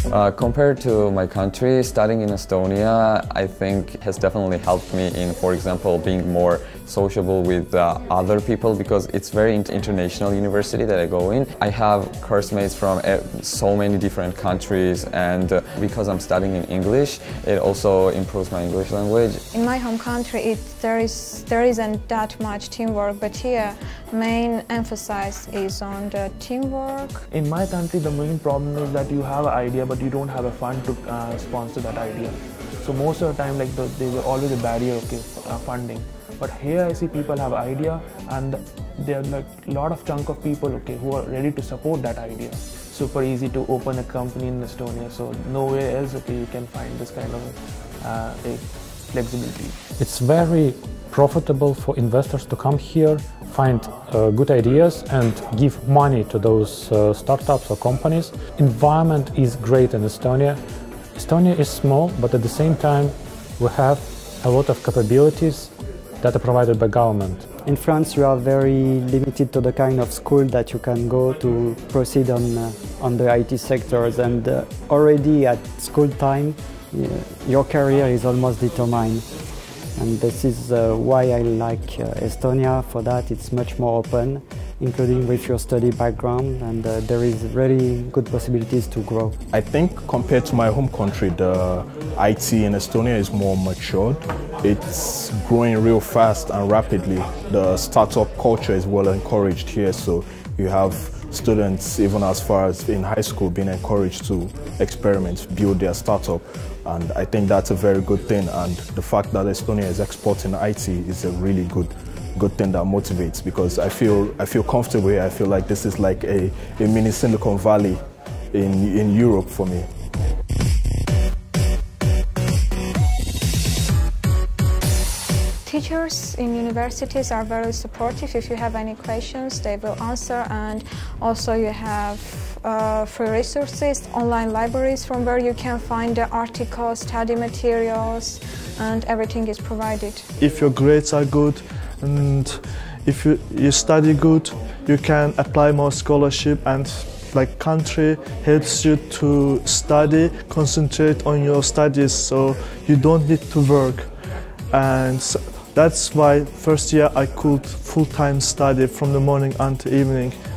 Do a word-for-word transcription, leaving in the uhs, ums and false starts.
Uh, compared to my country, studying in Estonia, I think has definitely helped me in, for example, being more sociable with uh, other people, because it's very international university that I go in. I have course mates from uh, so many different countries, and uh, because I'm studying in English, it also improves my English language. In my home country, it, there is there isn't that much teamwork, but here main emphasis is on the teamwork. In my country, the main problem is that you have an idea, but you don't have a fund to uh, sponsor that idea. So most of the time, like the, there's always a barrier of okay, uh, funding. But here I see people have idea, and there are like a lot of chunk of people okay who are ready to support that idea. Super easy to open a company in Estonia, so nowhere else okay you can find this kind of uh, flexibility. It's very profitable for investors to come here, find uh, good ideas and give money to those uh, startups or companies. Environment is great in Estonia. Estonia is small, but at the same time we have a lot of capabilities that are provided by government. In France, you are very limited to the kind of school that you can go to proceed on, uh, on the I T sectors, and uh, already at school time, uh, your career is almost determined. And this is uh, why I like uh, Estonia. For that, it's much more open, including with your study background, and uh, there is really good possibilities to grow. I think compared to my home country, the I T in Estonia is more matured. It's growing real fast and rapidly. The startup culture is well encouraged here, so you have students even as far as in high school being encouraged to experiment, build their startup, and I think that's a very good thing. And the fact that Estonia is exporting I T is a really good good thing that motivates, because I feel I feel comfortable here. I feel like this is like a, a mini Silicon Valley in in Europe for me. Teachers in universities are very supportive. If you have any questions, they will answer, and also you have uh, free resources, online libraries from where you can find the articles, study materials, and everything is provided. If your grades are good and if you, you study good, you can apply more scholarship, and like country helps you to study, concentrate on your studies, so you don't need to work. And that's why first year I could full-time study from the morning until evening.